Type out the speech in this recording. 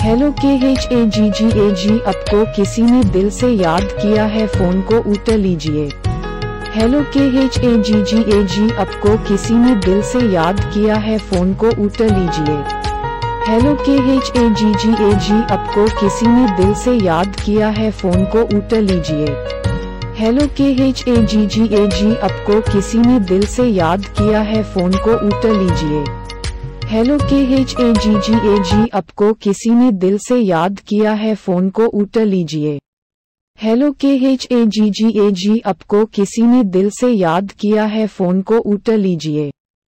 Hello KHAGGAG, आपको किसी ने दिल से याद किया है, फोन को उठा लीजिए। हेलो KHAGGAG, आपको किसी ने दिल से याद किया है, फोन को उठा लीजिए। हेलो KHAGGAG, आपको किसी ने दिल से याद किया है, फोन को उठा लीजिए। हेलो KHAGGAG, आपको किसी ने दिल से याद किया है, फोन को उठा लीजिए। हेलो KHAGGAG, आपको किसी ने दिल से याद किया है, फोन को उठा लीजिए। हेलो KHAGGAG, आपको किसी ने दिल से याद किया है, फोन को उठा लीजिए।